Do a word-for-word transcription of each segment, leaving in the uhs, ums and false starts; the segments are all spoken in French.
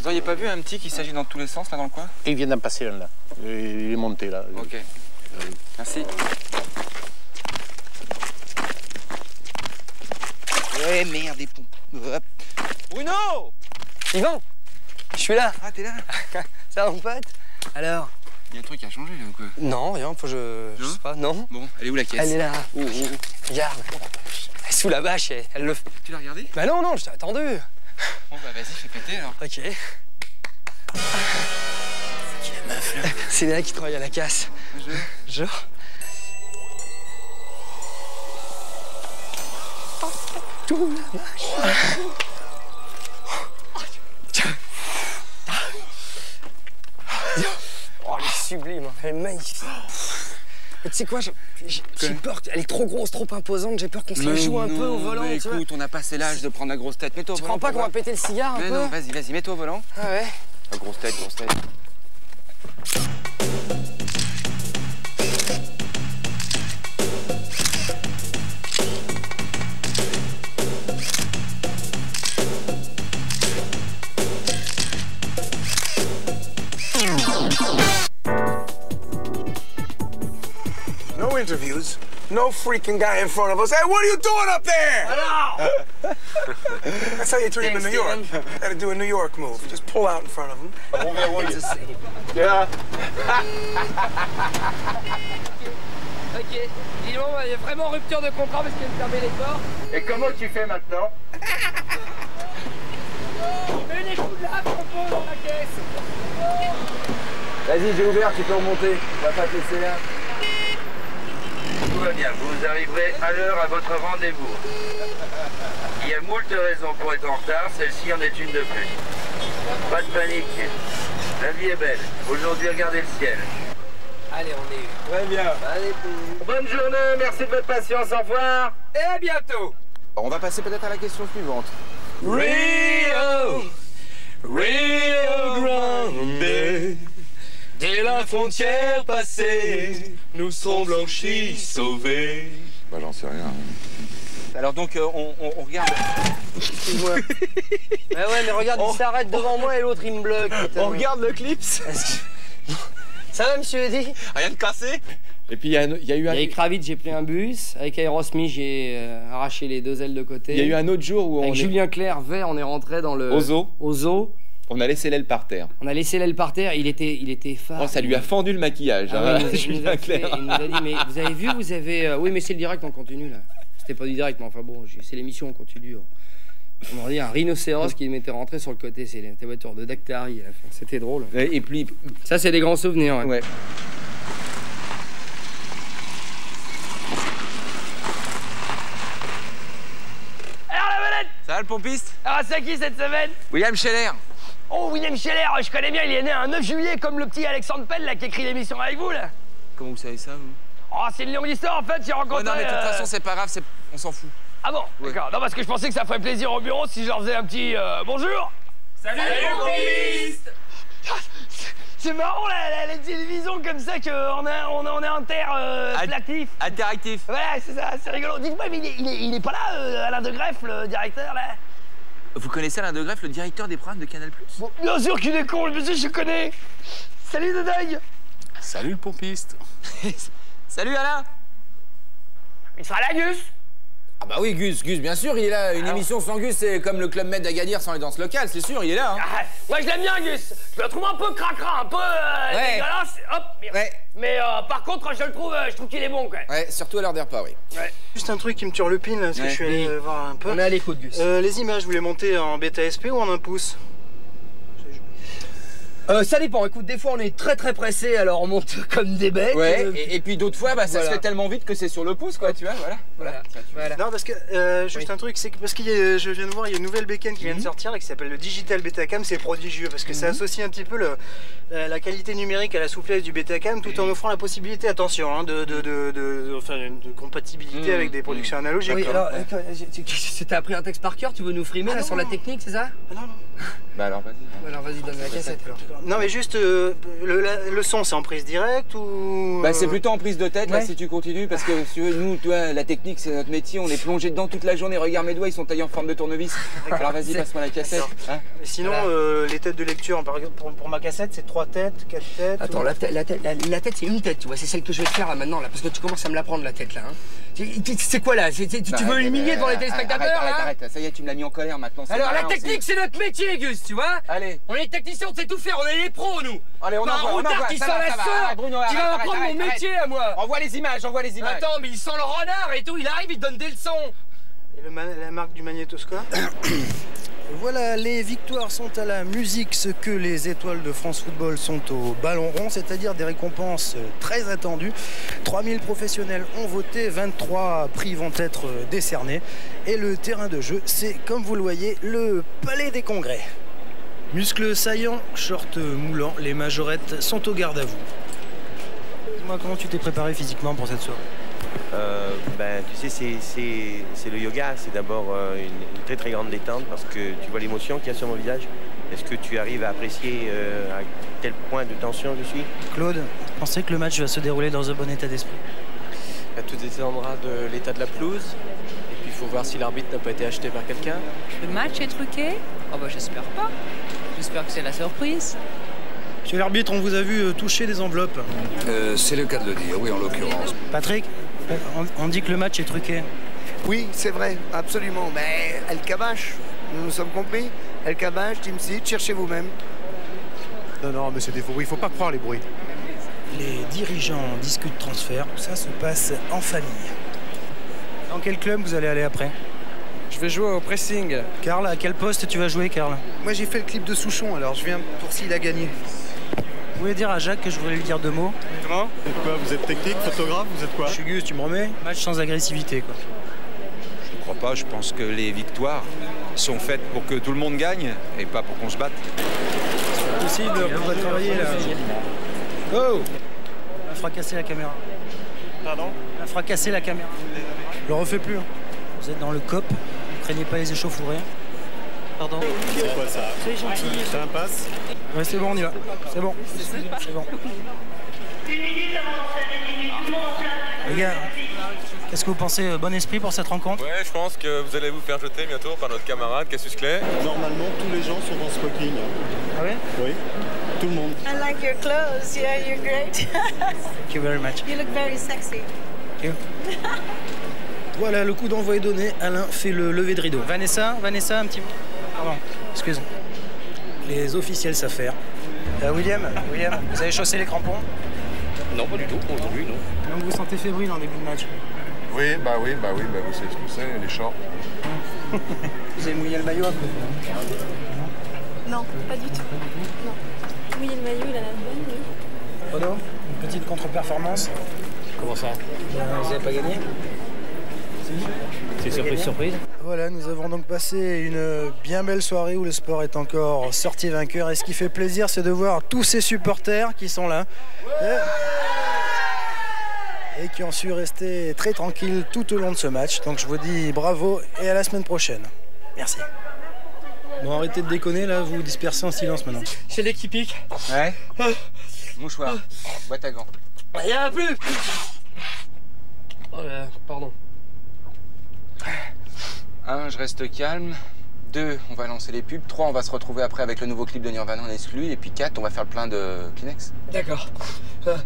Vous auriez pas vu un petit qui s'agit dans tous les sens, là, dans le coin? Il vient d'en passer un, là. Il est monté, là. Ok. Merci. Ouais, merde, des pompes. Hop. Bruno! Yvan! Je suis là. Ah, t'es là? Ça va, mon pote? Alors? Il y a un truc qui a changé, là, ou quoi? Non, rien, faut que je... Je sais pas, non? Bon, elle est où la caisse? Elle est là. Oh, oh, oh. Regarde. Elle est sous la bâche, elle, elle le... Tu l'as regardé? Bah non, non, je t'ai attendu. Bon, bah vas-y, fais péter, alors. Ok. C'est qui la meuf, là? C'est Léa qui travaille à la casse. Je... Genre? Tout la vache. Oh, elle est sublime, elle est magnifique. Mais tu sais quoi, j'ai peur, elle est trop grosse, trop imposante, j'ai peur qu'on se la joue un peu au volant, mais tu vois. écoute, on n'a pas assez l'âge de prendre la grosse tête. Mets-toi au Tu volant. crois pas qu'on va péter le cigare un mais peu? non, vas-y, vas-y, mets-toi au volant. Ah ouais? Ah, grosse tête, grosse tête. No interviews, no freaking guy in front of us. Hey, what are you doing up there? That's how you treat him in New York. Gotta do a New York move. Just pull out in front of him. Yeah. Ok, dis-moi, il y a vraiment rupture de contrat parce qu'il me fermait les portes. Et comment tu fais maintenant? Mets les coups de la propos dans la caisse. Vas-y, j'ai ouvert, tu peux remonter. On va pas te laisser là. Tout va bien, vous arriverez à l'heure à votre rendez-vous. Il y a moult raisons pour être en retard, celle-ci en est une de plus. Pas de panique, la vie est belle. Aujourd'hui, regardez le ciel. Allez, on est... Très bien. Allez, Bonne journée, merci de votre patience, au revoir. et à bientôt. On va passer peut-être à la question suivante. Rio, Rio Grande, dès la frontière passée, nous sommes blanchis, sauvés. Bah j'en sais rien. Alors donc, euh, on, on, on regarde... Excuse-moi. Mais ouais, mais regarde, il s'arrête devant moi et l'autre, il me bloque. Putain. On regarde le clip. Ça va, monsieur Eddy? Rien de cassé. Et puis il y, y a eu un... Avec Kravitz, j'ai pris un bus. Avec Aerosmith, j'ai euh, arraché les deux ailes de côté. Il y a eu un autre jour où on Avec est... Julien Clerc, vert, on est rentré dans le... Au zoo. Au zoo. On a laissé l'aile par terre. On a laissé l'aile par terre, il était, il était phare. Oh, ça lui a fendu le maquillage. Ah, hein, oui, il, nous, il, nous Julien a fait, Clerc. il nous a dit, mais vous avez vu, vous avez... euh, Oui, mais c'est le direct, on continue, là. C'était pas du direct, mais enfin bon, c'est l'émission, on continue. On m'a dit un rhinocéros qui m'était rentré sur le côté, c'est la voiture de Dactari. C'était drôle. Et, et puis... Ça, c'est des grands souvenirs. Ouais. Ouais. Alors la vedette! Ça va le pompiste? Ah, c'est qui cette semaine? William Scheller. Oh, William Scheller, je connais bien, il est né un neuf juillet comme le petit Alexandre Pell là, qui écrit l'émission avec vous là. Comment vous savez ça, vous? Oh, c'est une longue histoire en fait, j'ai rencontré... Oh, non, mais de toute euh, façon, c'est pas grave, on s'en fout. Ah bon? Ouais. D'accord. Non, parce que je pensais que ça ferait plaisir au bureau si je leur faisais un petit euh, bonjour. Salut, pompiste. C'est marrant la, la, la télévision comme ça qu'on est, on est, on est inter euh, Ad- actif. Interactif. Voilà, c'est ça, c'est rigolo. Dites-moi, mais il est, il est, il est pas là, euh, Alain de Greff, le directeur là? Vous connaissez Alain de Greff, le directeur des programmes de Canal plus? Bon, bien sûr qu'il est con, le monsieur, je connais. Salut de dingue. Salut le pompiste. Salut Alain. Il sera là, Gus. Ah bah oui, Gus, Gus, bien sûr, il est là. Une Alors émission sans Gus, c'est comme le Club Med d'Agadir sans les danses locales, c'est sûr, il est là. Hein. Ah, moi, je l'aime bien, Gus. Je le trouve un peu cracra, un peu euh, Ouais. dégueulasse. Hop. Ouais. Mais euh, par contre, je le trouve, euh, je trouve qu'il est bon, quoi. Ouais, surtout à l'heure des repas, oui. Ouais. Juste un truc qui me turlupine là, parce que Ouais. je suis allé euh, voir un peu. On est à l'écoute, Gus. Euh, les images, vous les montez en bêta S P ou en un pouce? Euh, ça dépend, écoute, des fois on est très très pressé, alors on monte comme des bêtes. Ouais, Euh, et, et puis d'autres fois, bah, ça voilà. se fait tellement vite que c'est sur le pouce, quoi, tu vois, voilà. Voilà. Voilà. Non, parce que euh, juste un truc, c'est que parce que je viens de voir, il y a une nouvelle bécane qui vient de sortir là, qui s'appelle le Digital Betacam, c'est prodigieux parce que ça associe un petit peu le, la, la qualité numérique à la souplesse du Betacam tout en offrant la possibilité, attention, hein, de, de, de, de, enfin, de compatibilité Mmh. avec des productions analogiques. Oui, quoi. alors, euh, tu- tu- t'as appris un texte par cœur, tu veux nous frimer Ah là non, sur la non. technique, c'est ça? Ah, non, non. Bah alors, vas-y. Alors vas-y, donne la cassette alors. Non mais juste, euh, le, la- le son c'est en prise directe ou... Bah c'est plutôt en prise de tête là Ouais. si tu continues parce que si tu veux, nous, tu vois, la technique c'est notre métier, on est plongé dedans toute la journée. Regarde mes doigts, ils sont taillés en forme de tournevis. Alors vas-y, passe-moi la cassette. Hein. Et sinon, Voilà. euh, les têtes de lecture, par exemple, pour, pour ma cassette, c'est trois têtes, quatre têtes. Attends, ou- la, tête- la, tête- la, la tête, c'est une tête, tu vois, c'est celle que je vais te faire là maintenant, là, parce que tu commences à me la prendre la tête là. Hein. C'est- C'est quoi là? C'est- c'est- Tu, tu veux Arrête, humilier devant les arrête, téléspectateurs Arrête, là arrête, arrête, ça y est, tu me l'as mis en colère maintenant. c'est Alors la marrant, technique, c'est notre métier, Gus, tu vois. Allez. On est techniciens, on sait tout faire, on est les pros, nous. Allez, on Pas un envoie, on routard envoie, qui ça sent va, la ça va. sueur. Arrête, Bruno, Tu vas arrête, apprendre arrête, mon arrête. métier à moi. Envoie les images, envoie les images. Attends, mais il sent le renard et tout, il arrive, il te donne des leçons. Et le ma- la marque du magnétoscope. Voilà, les victoires sont à la musique, ce que les étoiles de France Football sont au ballon rond, c'est-à-dire des récompenses très attendues. trois mille professionnels ont voté, vingt-trois prix vont être décernés. Et le terrain de jeu, c'est, comme vous le voyez, le Palais des Congrès. Muscles saillants, shorts moulants, les majorettes sont au garde à vous. Dis-moi, comment tu t'es préparé physiquement pour cette soirée? Euh, ben, tu sais, c'est- c'est c'est le yoga. C'est d'abord euh, une, une très très grande détente parce que tu vois l'émotion qu'il y a sur mon visage. Est-ce que tu arrives à apprécier euh, à quel point de tension je suis? Claude, pensez que le match va se dérouler dans un bon état d'esprit? Tout dépendra de l'état de la pelouse. Et puis il faut voir si l'arbitre n'a pas été acheté par quelqu'un. Le match est truqué? Oh bah j'espère pas. J'espère que c'est la surprise. Monsieur l'arbitre, on vous a vu euh, toucher des enveloppes. Euh, c'est le cas de le dire, oui, en l'occurrence. Patrick, on, on dit que le match est truqué. Oui, c'est vrai, absolument. Mais El Kabash, nous nous sommes compris. El Kabash, Team Seed, cherchez vous-même. Non, non, mais c'est des faux bruits, il faut pas croire les bruits. Les dirigeants discutent transfert, tout ça se passe en famille. Dans quel club vous allez aller après? Je vais jouer au pressing. Karl, à quel poste tu vas jouer, Karl? Moi j'ai fait le clip de Souchon, alors je viens pour s'il a gagné. Vous voulez dire à Jacques que je voulais lui dire deux mots? Comment? Vous êtes quoi? Vous êtes technique, photographe, vous êtes quoi? Je suis Gus, tu me remets? Match sans agressivité, quoi. Je ne crois pas, je pense que les victoires sont faites pour que tout le monde gagne et pas pour qu'on se batte. C'est pas possible, on va travailler là. Oh! On a fracassé la caméra. Pardon? On a fracassé la caméra. Je le refais plus. Hein. Vous êtes dans le C O P, ne craignez pas les échauffourées. Pardon? C'est quoi ça? C'est gentil. Ça passe? Ouais, c'est bon, on y va. C'est bon. C'est bon. Les gars, qu'est-ce que vous pensez? euh, Bon esprit pour cette rencontre? Ouais, je pense que vous allez vous faire jeter bientôt par notre camarade Cassius Clay. Normalement, tous les gens sont en smoking. Ah ouais? Oui, tout le monde. I like your clothes. Yeah, you're great. Thank you very much. You look very sexy. Thank you. Voilà, le coup d'envoi est donné. Alain fait le lever de rideau. Vanessa, Vanessa, un petit peu. Pardon, excuse. Les officiels savent faire. Euh, William, William, vous avez chaussé les crampons? Non, pas du tout, aujourd'hui, non. Donc vous vous sentez fébrile en début de match? Oui, bah oui, bah oui, bah vous savez ce que c'est, les shorts. Vous avez mouillé le maillot un peu? Non, pas du tout. Non. Oui, le maillot, il a la bonne, oui. Renaud, une petite contre-performance. Comment ça? Euh, vous n'avez pas gagné? C'est surprise, surprise. Voilà, nous avons donc passé une bien belle soirée où le sport est encore sorti vainqueur. Et ce qui fait plaisir, c'est de voir tous ces supporters qui sont là. Et qui ont su rester très tranquilles tout au long de ce match. Donc je vous dis bravo et à la semaine prochaine. Merci. Bon, arrêtez de déconner là, vous vous dispersez en silence maintenant. C'est l'équipique. Ouais. Mouchoir, boîte à gants. Il y en a plus. Oh là, pardon. Un, je reste calme. Deux, on va lancer les pubs. Trois, on va se retrouver après avec le nouveau clip de Nirvana en exclu. Et puis quatre, on va faire le plein de Kleenex. D'accord. Euh...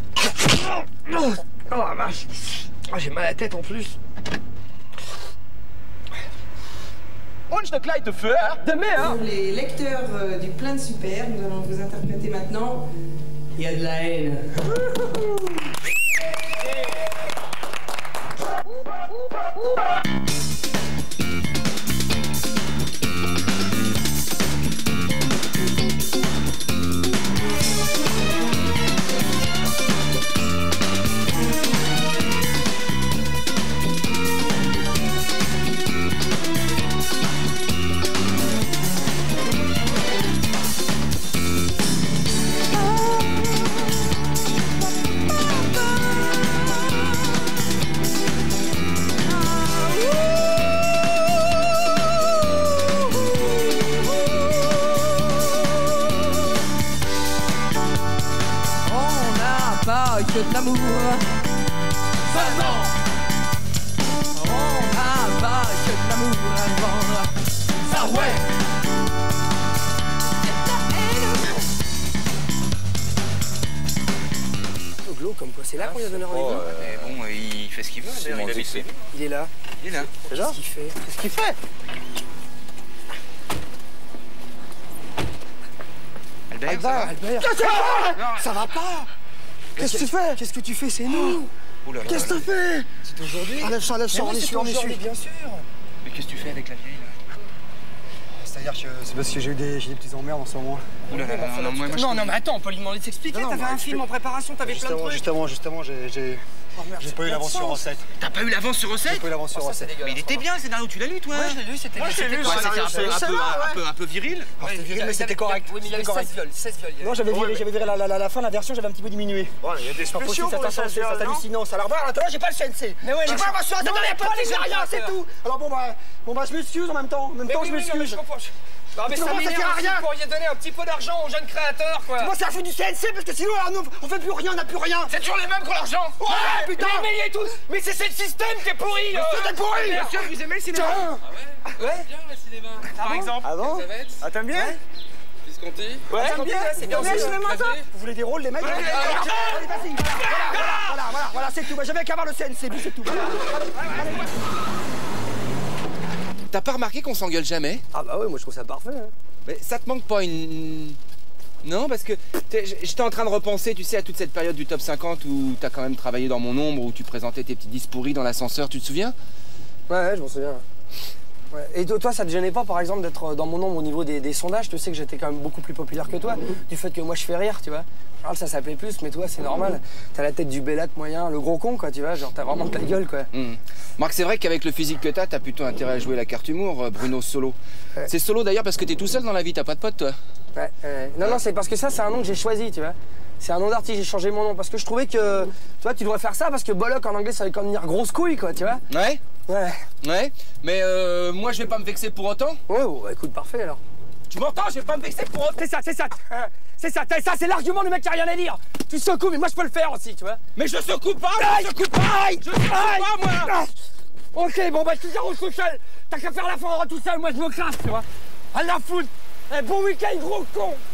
Oh la vache. Oh, j'ai mal à la tête en plus. Und eine kleine Feu, de mer. Pour les lecteurs euh, du Plein de Super, nous allons vous interpréter maintenant Il y a de la haine. Oh, de l'amour. Seulement, on n'a pas que de l'amour à vendre. Ça ouais. Glo, comme quoi, c'est là qu'on lui a donné rendez-vous. Oh, euh, mais bon, il fait ce qu'il veut, C'est il mon a fils. vite fait. Il est là. Il est là. C'est là. Qu'est-ce qu'il fait Qu'est-ce qu'il fait Albert, Albert, ça va Albert. Qu'est-ce que tu fais Non, Ça va pas Qu'est-ce que tu fais Qu'est-ce que tu fais? C'est nous. Ouh là là Qu'est-ce que là tu là. fais C'est aujourd'hui. Enlève ça, enlève ça, Mais on oui, est c'est sûr, on est sûr. aujourd'hui, bien sûr. Mais qu'est-ce que tu fais avec la vieille là? C'est-à-dire que c'est parce que j'ai eu des, j'ai des petits emmerdes en ce moment. Ouh là là là, non, moi, moi, je Non, peux- non, mais attends, on peut lui demander de s'expliquer. Non, non, T'avais bah, un je film peux- en préparation, t'avais plein de Justement, trucs. justement, justement, j'ai j'ai Oh, merde, j'ai c'est pas eu plein de l'avance sur sens. recette. T'as pas eu l'avance sur recette? J'ai pas eu l'avance sur Oh, ça, c'est recette. dégueulasse. Mais il était bien le scénario, tu l'as lu toi? Ouais, je l'ai lu, c'était Moi, je l'ai lu, c'était le correct. scénario, C'était un peu, c'est un peu, ça, un ouais. peu, un peu viril. Ah, c'était viril, mais c'était correct. Oui, mais il y avait C'était correct. seize viols, seize viols. il y avait. Non, j'avais Ouais, viré, mais- j'avais viré la, la, la, la fin, la version, j'avais un petit peu diminué. Bon, il y a des C'est pas possible, spéciaux ça pour t'a les changé, seize ça t'a viols, hallucinant. Ça, alors, voilà, attends, j'ai pas le C N C. Mais ouais, J'ai les- pas la version, Non, attends, mais j'ai pas pas les j'ai rien, viols, c'est frère. tout. Alors bon, bah, bon, bah, je m'excuse en même temps. En même temps, Mais je oui, oui, non, mais m'excuse. je comprends. Non, mais Tu ça vois, ça m'énerve sert à aussi, rien. vous pourriez donner un petit peu d'argent aux jeunes créateurs, quoi. Moi, c'est la faute du C N C parce que sinon, alors, nous, on fait plus rien, on n'a plus rien. C'est toujours les mêmes qui ont l'argent. Ouais, putain. Mais, mais, il est tout... mais c'est c'est le système qui est pourri. Le euh. système est pourri. Bien sûr, vous aimez le cinéma. Tiens. Ouais. Bien le cinéma. Par exemple. Ah bon? Ah, t'aimes bien? Visconti. Ouais, j'aime bien, c'est bien. T'aimes bien le cinéma, toi? Clavier. Vous voulez des rôles, les mecs? Allez, vas-y. Voilà, voilà, voilà, voilà, c'est tout. Bah, j'avais qu'à avoir le C N C, puis c'est tout. T'as pas remarqué qu'on s'engueule jamais? Ah bah ouais, moi je trouve ça parfait. Hein. Mais ça te manque pas une... Non, parce que t'es- j'étais en train de repenser, tu sais, à toute cette période du top cinquante où t'as quand même travaillé dans mon ombre, où tu présentais tes petits disques pourris dans l'ascenseur, tu te souviens? Ouais, ouais, je m'en souviens. Ouais. Et toi, toi, ça te gênait pas, par exemple, d'être dans mon ombre au niveau des, des sondages? Tu sais que j'étais quand même beaucoup plus populaire que toi, du fait que moi je fais rire, tu vois. Charles, ça s'appelait plus, mais toi, c'est normal. T'as la tête du bellate moyen, le gros con, quoi, tu vois. Genre, t'as vraiment de la gueule, quoi. Mmh. Marc, c'est vrai qu'avec le physique que t'as, t'as plutôt intérêt à jouer la carte humour, euh, Bruno Solo. Ouais. C'est Solo d'ailleurs parce que t'es tout seul dans la vie, t'as pas de pote, toi? Ouais, ouais. Non, non, c'est parce que ça, c'est un nom que j'ai choisi, tu vois. C'est un nom d'artiste, j'ai changé mon nom parce que je trouvais que, tu vois, tu devrais faire ça parce que Bollock en anglais, ça veut comme dire grosse couille, quoi, tu vois. Ouais? Ouais. Ouais? Mais euh, moi, je vais pas me vexer pour autant? Ouais, ouais, écoute, parfait alors. Tu m'entends? Je vais pas me vexer pour autant? C'est ça, c'est ça. Hein, c'est ça, t'as- ça, c'est l'argument du mec qui a rien à dire. Tu secoues, mais moi je peux le faire aussi, tu vois. Mais je secoue pas! Aïe, Je secoue pas! aïe, Je secoue aïe, pas, moi! aïe. Ok, bon, bah je te déroule tout seul. T'as qu'à faire la fin tout seul, moi je me casse, tu vois. À la foutre. Eh, bon week-end, gros con.